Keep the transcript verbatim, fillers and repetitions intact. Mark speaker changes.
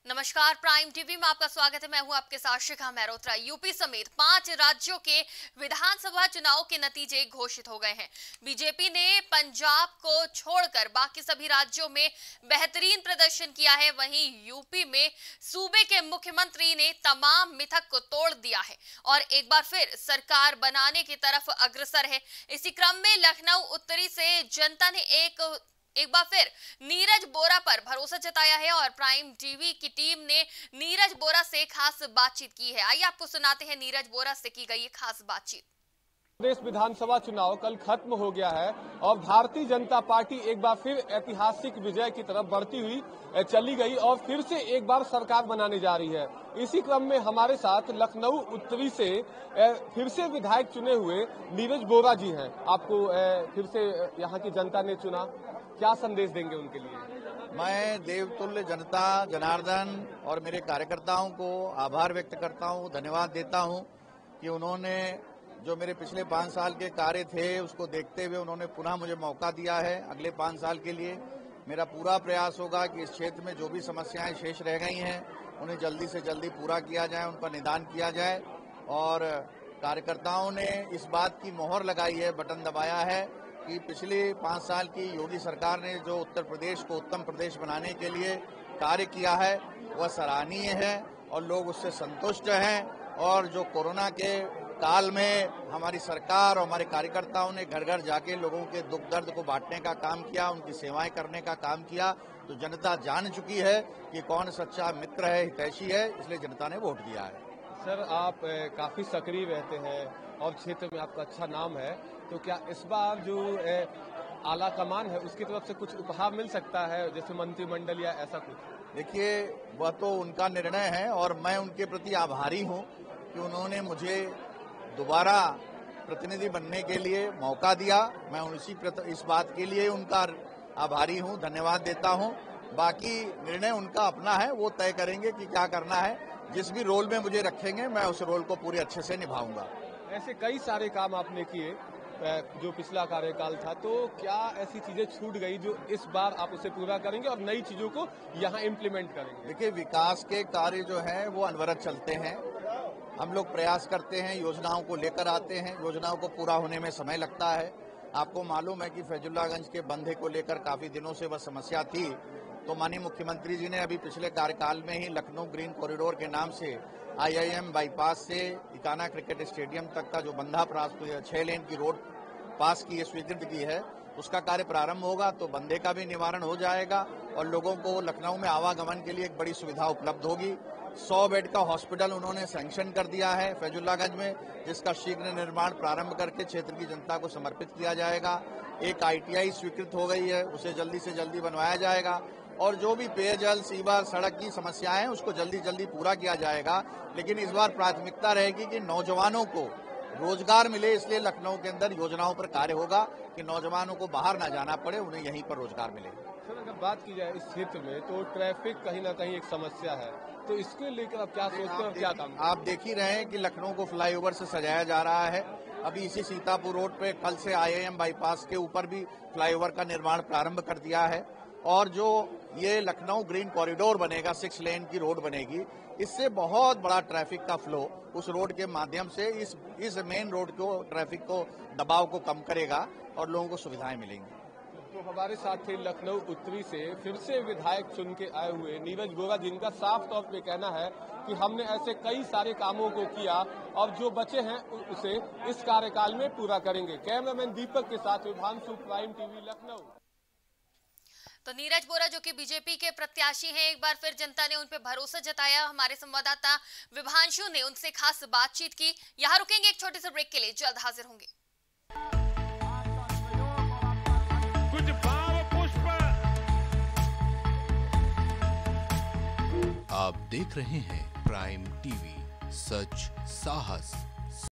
Speaker 1: नमस्कार, prime TV में आपका स्वागत है। मैं हूं आपके साथ शिखा मेहरोत्रा। यूपी समेत पांच राज्यों के विधानसभा चुनाव के नतीजे घोषित हो गए हैं। बीजेपी ने पंजाब को छोड़कर बाकी सभी राज्यों में बेहतरीन प्रदर्शन किया है। वहीं यूपी में सूबे के मुख्यमंत्री ने तमाम मिथक को तोड़ दिया है और एक बार फिर सरकार बनाने की तरफ अग्रसर है। इसी क्रम में लखनऊ उत्तरी से जनता ने एक एक बार फिर नीरज बोरा पर भरोसा जताया है और प्राइम टीवी की टीम ने नीरज बोरा से खास बातचीत की है। आइए आपको सुनाते हैं नीरज बोरा से की गई खास बातचीत।
Speaker 2: प्रदेश विधानसभा चुनाव कल खत्म हो गया है और भारतीय जनता पार्टी एक बार फिर ऐतिहासिक विजय की तरफ बढ़ती हुई चली गई और फिर से एक बार सरकार बनाने जा रही है। इसी क्रम में हमारे साथ लखनऊ उत्तरी से फिर से विधायक चुने हुए नीरज बोरा जी हैं। आपको फिर से यहाँ की जनता ने चुना, क्या संदेश देंगे उनके लिए?
Speaker 3: मैं देवतुल्य जनता जनार्दन और मेरे कार्यकर्ताओं को आभार व्यक्त करता हूं, धन्यवाद देता हूं कि उन्होंने जो मेरे पिछले पाँच साल के कार्य थे उसको देखते हुए उन्होंने पुनः मुझे मौका दिया है। अगले पाँच साल के लिए मेरा पूरा प्रयास होगा कि इस क्षेत्र में जो भी समस्याएं शेष रह गई हैं उन्हें जल्दी से जल्दी पूरा किया जाए, उन पर निदान किया जाए। और कार्यकर्ताओं ने इस बात की मोहर लगाई है, बटन दबाया है कि पिछले पाँच साल की योगी सरकार ने जो उत्तर प्रदेश को उत्तम प्रदेश बनाने के लिए कार्य किया है वह सराहनीय है और लोग उससे संतुष्ट हैं। और जो कोरोना के काल में हमारी सरकार और हमारे कार्यकर्ताओं ने घर घर जाके लोगों के दुख दर्द को बांटने का काम किया, उनकी सेवाएं करने का काम किया, तो जनता जान चुकी है कि कौन सच्चा मित्र है, हितैषी है, इसलिए जनता ने वोट दिया है।
Speaker 2: सर, आप काफी सक्रिय रहते हैं और क्षेत्र में आपका अच्छा नाम है, तो क्या इस बार जो आला कमान है उसकी तरफ से कुछ उपहार मिल सकता है, जैसे मंत्रिमंडल या ऐसा कुछ?
Speaker 3: देखिए, वह तो उनका निर्णय है और मैं उनके प्रति आभारी हूं कि उन्होंने मुझे दोबारा प्रतिनिधि बनने के लिए मौका दिया। मैं उसी इस बात के लिए उनका आभारी हूं, धन्यवाद देता हूं। बाकी निर्णय उनका अपना है, वो तय करेंगे कि क्या करना है। जिस भी रोल में मुझे रखेंगे मैं उस रोल को पूरे अच्छे से निभाऊंगा।
Speaker 2: ऐसे कई सारे काम आपने किए जो पिछला कार्यकाल था, तो क्या ऐसी चीजें छूट गई जो इस बार आप उसे पूरा करेंगे और नई चीजों को यहाँ इम्प्लीमेंट करेंगे?
Speaker 3: देखिए, विकास के कार्य जो हैं वो अनवरत चलते हैं। हम लोग प्रयास करते हैं, योजनाओं को लेकर आते हैं, योजनाओं को पूरा होने में समय लगता है। आपको मालूम है कि फैजुल्लागंज के बंधे को लेकर काफी दिनों से वह समस्या थी, तो माननीय मुख्यमंत्री जी ने अभी पिछले कार्यकाल में ही लखनऊ ग्रीन कॉरिडोर के नाम से आईआईएम बाईपास से इकाना क्रिकेट स्टेडियम तक का जो बंधा छह लेन की रोड पास की है, स्वीकृत की है, उसका कार्य प्रारंभ होगा तो बंधे का भी निवारण हो जाएगा और लोगों को लखनऊ में आवागमन के लिए एक बड़ी सुविधा उपलब्ध होगी। सौ बेड का हॉस्पिटल उन्होंने सैंक्शन कर दिया है फैजुल्लागंज में, जिसका शीघ्र निर्माण प्रारंभ करके क्षेत्र की जनता को समर्पित किया जाएगा। एक आईटीआई स्वीकृत हो गई है, उसे जल्दी से जल्दी बनवाया जाएगा और जो भी पेयजल, सीवर, सड़क की समस्याएं हैं उसको जल्दी जल्दी पूरा किया जाएगा। लेकिन इस बार प्राथमिकता रहेगी कि नौजवानों को रोजगार मिले, इसलिए लखनऊ के अंदर योजनाओं पर कार्य होगा कि नौजवानों को बाहर ना जाना पड़े, उन्हें यहीं पर रोजगार मिले।
Speaker 2: सर, अगर बात की जाए इस क्षेत्र में तो ट्रैफिक कहीं ना कहीं एक समस्या है, तो इसको लेकर आप क्या सोचते हैं और क्या काम?
Speaker 3: आप देख ही रहे हैं कि लखनऊ को फ्लाईओवर से सजाया जा रहा है। अभी इसी सीतापुर रोड पे कल से आईआईएम बाईपास के ऊपर भी फ्लाईओवर का निर्माण प्रारंभ कर दिया है और जो ये लखनऊ ग्रीन कॉरिडोर बनेगा, सिक्स लेन की रोड बनेगी, इससे बहुत बड़ा ट्रैफिक का फ्लो उस रोड के माध्यम से इस इस मेन रोड को, ट्रैफिक को, दबाव को कम करेगा और लोगों को सुविधाएं मिलेंगी।
Speaker 2: तो हमारे साथ थे लखनऊ उत्तरी से फिर से विधायक चुन के आए हुए नीरज बोरा, जिनका साफ तौर पे कहना है कि हमने ऐसे कई सारे कामों को किया और जो बचे हैं उसे इस कार्यकाल में पूरा करेंगे। कैमरामैन दीपक के साथ विभांशु, प्राइम टीवी, लखनऊ।
Speaker 1: तो नीरज बोरा जो कि बीजेपी के प्रत्याशी हैं, एक बार फिर जनता ने उन पे भरोसा जताया। हमारे संवाददाता विभांशु ने उनसे खास बातचीत की। यहाँ रुकेंगे एक छोटे से ब्रेक के लिए, जल्द हाजिर होंगे।
Speaker 4: कुछ भाव पुष्प।
Speaker 5: आप देख रहे हैं प्राइम टीवी, सच साहस